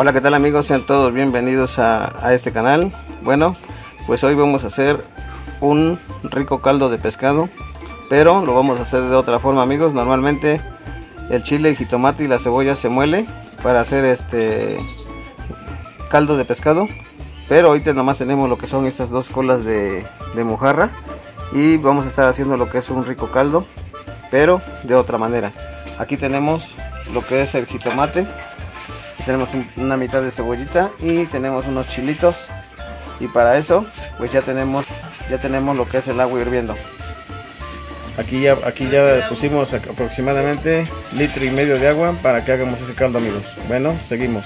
Hola, ¿qué tal amigos? Sean todos bienvenidos a este canal. Bueno, pues hoy vamos a hacer un rico caldo de pescado, pero lo vamos a hacer de otra forma, amigos. Normalmente el chile, el jitomate y la cebolla se muele para hacer este caldo de pescado, pero ahorita nomás tenemos lo que son estas dos colas de mojarra y vamos a estar haciendo lo que es un rico caldo, pero de otra manera. Aquí tenemos lo que es el jitomate, tenemos una mitad de cebollita y tenemos unos chilitos, y para eso pues ya tenemos lo que es el agua hirviendo. Aquí ya pusimos aproximadamente 1,5 litros de agua para que hagamos ese caldo, amigos. Bueno, seguimos.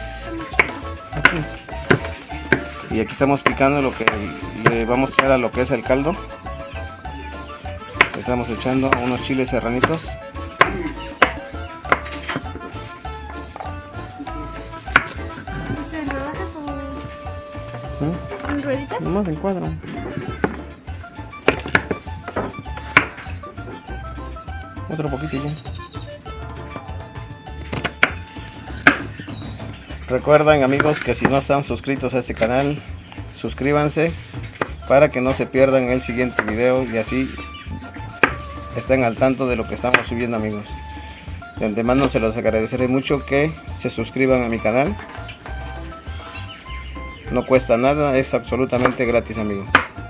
Y aquí estamos picando lo que le vamos a echar a lo que es el caldo. Le estamos echando unos chiles serranitos. ¿En rodajas o en rueditas? Nomás en cuadro. Otro poquitillo. Recuerden, amigos, que si no están suscritos a este canal, suscríbanse para que no se pierdan el siguiente video y así estén al tanto de lo que estamos subiendo, amigos. De antemano se los agradeceré mucho que se suscriban a mi canal. No cuesta nada, es absolutamente gratis, amigos.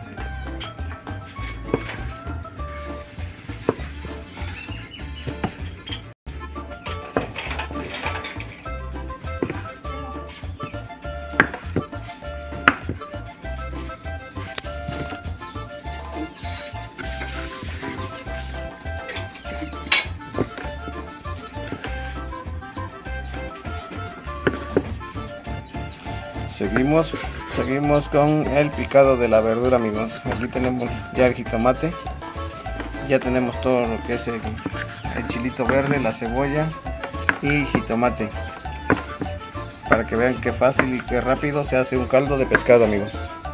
Seguimos con el picado de la verdura, amigos. Aquí tenemos ya el jitomate, ya tenemos todo lo que es el chilito verde, la cebolla y jitomate, para que vean qué fácil y qué rápido se hace un caldo de pescado, amigos.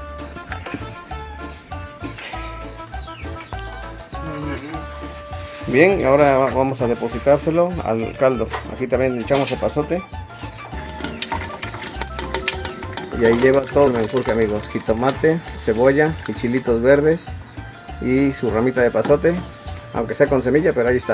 Bien, ahora vamos a depositárselo al caldo. Aquí también le echamos epazote. Y ahí lleva todo el menjurje, amigos: jitomate, cebolla y chilitos verdes y su ramita de epazote, aunque sea con semilla, pero ahí está.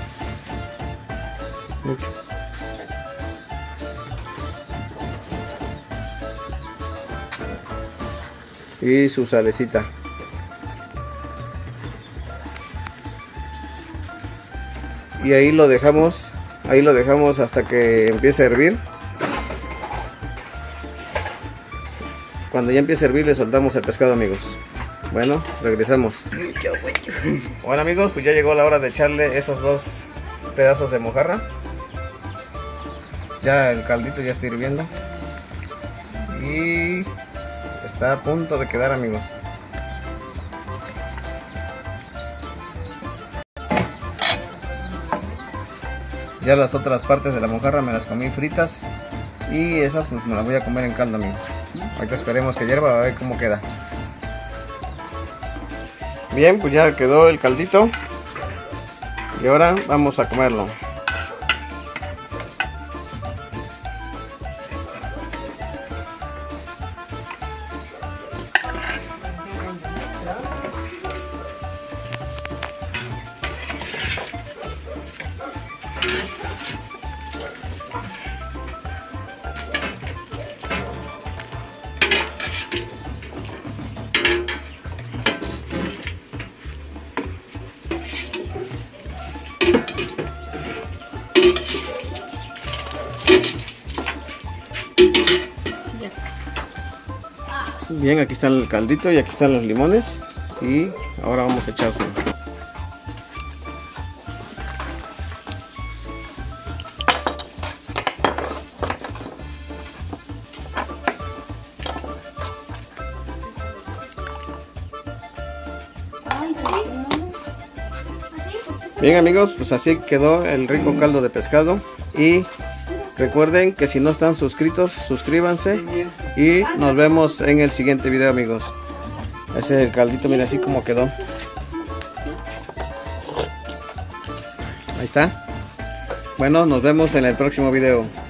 Y su salecita. Y ahí lo dejamos hasta que empiece a hervir. Cuando ya empiece a hervir le soltamos el pescado, amigos. Bueno, regresamos. Bueno, amigos, pues ya llegó la hora de echarle esos dos pedazos de mojarra. Ya el caldito ya está hirviendo y está a punto de quedar, amigos. Ya las otras partes de la mojarra me las comí fritas y esa pues me la voy a comer en caldo, amigos. Ahorita esperemos que hierva, a ver cómo queda. Bien, pues ya quedó el caldito y ahora vamos a comerlo. Bien, aquí está el caldito y aquí están los limones y ahora vamos a echárselo. Bien, amigos, pues así quedó el rico caldo de pescado. Y recuerden que si no están suscritos, suscríbanse y nos vemos en el siguiente video, amigos. Ese es el caldito, mira así como quedó. Ahí está. Bueno, nos vemos en el próximo video.